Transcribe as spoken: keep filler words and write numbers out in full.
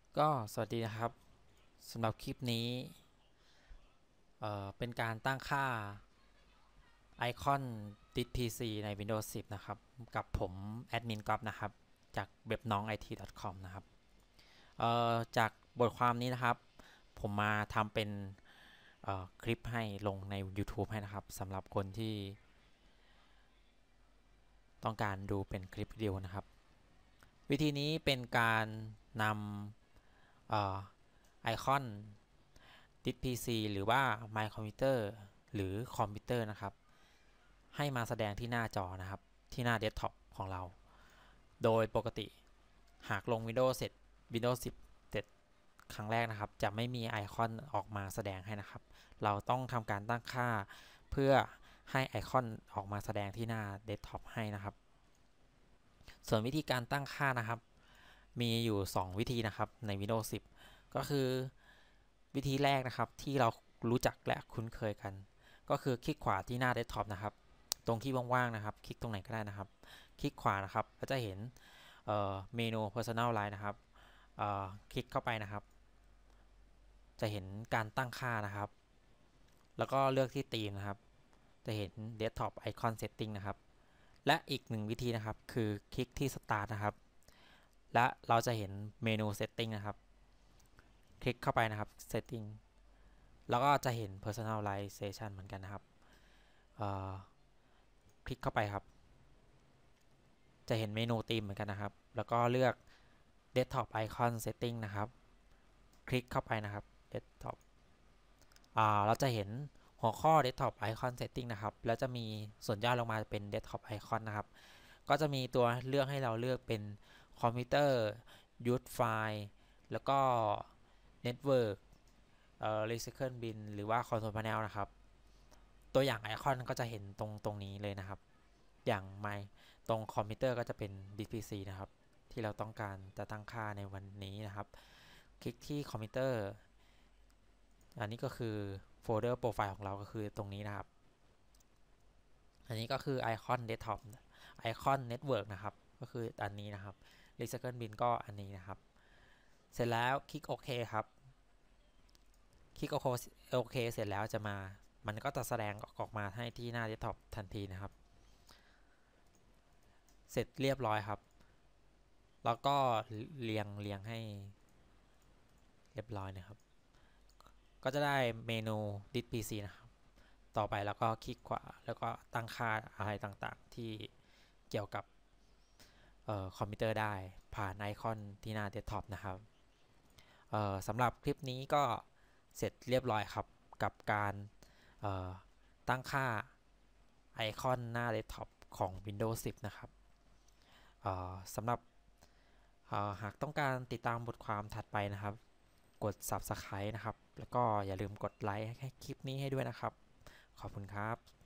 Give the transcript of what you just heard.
ก็สวัสดีนะครับสำหรับคลิปนี้เอ่อเป็นการตั้งค่าไอคอนดิส พี ซี ใน Windows สิบ นะครับกับผมแอดมินก๊อฟนะครับจากเว็บน้อง ไอ ที ดอท คอม นะครับเอ่อจากบทความนี้นะครับผมมาทำเป็นคลิปให้ลงใน YouTube ให้นะครับสำหรับคนที่ต้องการดูเป็นคลิปวิดีโอนะครับวิธีนี้เป็นการนำไอคอน ดิส พี ซี หรือว่า My Computer หรือคอมพิวเตอร์นะครับให้มาแสดงที่หน้าจอนะครับที่หน้าเดสก์ท็อปของเราโดยปกติหากลง Windows เสร็จ Windows สิบเสร็จครั้งแรกนะครับจะไม่มีไอคอนออกมาแสดงให้นะครับเราต้องทำการตั้งค่าเพื่อให้ไอคอนออกมาแสดงที่หน้าเดสก์ท็อปให้นะครับส่วนวิธีการตั้งค่านะครับมีอยู่ สอง วิธีนะครับใน Windows สิบ ก็คือวิธีแรกนะครับที่เรารู้จักและคุ้นเคยกันก็คือคลิกขวาที่หน้าเดสก์ท็อปนะครับตรงที่ว่างๆนะครับคลิกตรงไหนก็ได้นะครับคลิกขวานะครับก็จะเห็นเมนู Personalize นะครับคลิกเข้าไปนะครับจะเห็นการตั้งค่านะครับแล้วก็เลือกที่ธีมนะครับจะเห็น Desktop Icon Setting นะครับและอีกหนึ่งวิธีนะครับคือคลิกที่ Start นะครับและเราจะเห็นเมนู Setting นะครับคลิกเข้าไปนะครับ Setting แล้วก็จะเห็น Personalization เหมือนกันนะครับคลิกเข้าไปครับจะเห็นเมนูธีมเหมือนกันนะครับแล้วก็เลือก Desktop Icon Setting นะครับคลิกเข้าไปนะครับ Desktop อ่าเราจะเห็นหัวข้อ Desktop Icon Setting นะครับแล้วจะมีส่วนย่อลงมาเป็น Desktop Icon นะครับก็จะมีตัวเลือกให้เราเลือกเป็นคอมพิวเตอร์ Use File แล้วก็ Network เอ่อ Recycle Bin หรือว่า Control Panel นะครับตัวอย่างไอคอนก็จะเห็นตรงตรงนี้เลยนะครับอย่างไมตรงคอมพิวเตอร์ก็จะเป็น ดิส พี ซี นะครับที่เราต้องการจะตั้งค่าในวันนี้นะครับคลิกที่คอมพิวเตอร์อันนี้ก็คือโฟลเดอร์โปรไฟล์ของเราก็คือตรงนี้นะครับอันนี้ก็คือไอคอนเดสก์ท็อปไอคอนเน็ตเวิร์กนะครับก็คืออันนี้นะครับ Recycle Bin ก็อันนี้นะครับเสร็จแล้วคลิกโอเคครับคลิกโอเคเสร็จแล้วจะมามันก็จะแสดงออกมาให้ที่หน้าเดสก์ท็อปทันทีนะครับเสร็จเรียบร้อยครับแล้วก็เรียงเรียงให้เรียบร้อยนะครับก็จะได้เมนู ดิส พี ซี นะครับต่อไปแล้วก็คลิกขวาแล้วก็ตั้งค่าอะไรต่างๆที่เกี่ยวกับคอมพิวเตอร์ได้ผ่านไอคอนที่หน้าเดสก์ท็อปนะครับสำหรับคลิปนี้ก็เสร็จเรียบร้อยครับกับการตั้งค่าไอคอนหน้าเดสก์ท็อปของ Windows สิบ นะครับสำหรับหากต้องการติดตามบทความถัดไปนะครับกด ซับสไครบ์ นะครับแล้วก็อย่าลืมกดไลค์ให้คลิปนี้ให้ด้วยนะครับขอบคุณครับ